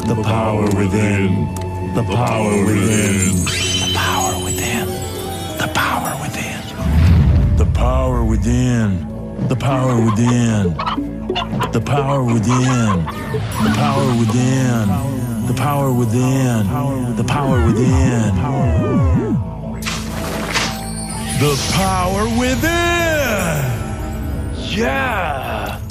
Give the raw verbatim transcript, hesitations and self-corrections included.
The power within. The power within. The power within. The power within. The power within. The power within. The power within. The power within. The power within. The power within. The power within. Yeah.